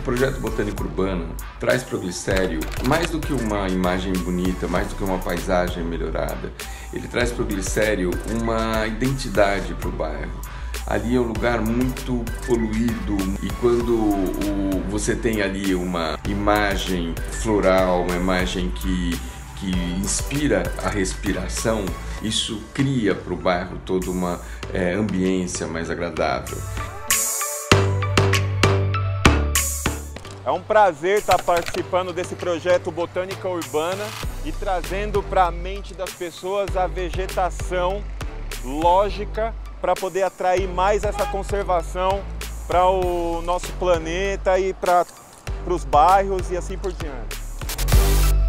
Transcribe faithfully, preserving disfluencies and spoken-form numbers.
projeto Botânica Urbana traz para o Glicério, mais do que uma imagem bonita, mais do que uma paisagem melhorada, ele traz para o Glicério uma identidade para o bairro. Ali é um lugar muito poluído e quando o, você tem ali uma imagem floral, uma imagem que, que inspira a respiração, isso cria para o bairro toda uma é, ambiência mais agradável. É um prazer estar participando desse projeto Botânica Urbana e trazendo para a mente das pessoas a vegetação lógica para poder atrair mais essa conservação para o nosso planeta e para os bairros e assim por diante.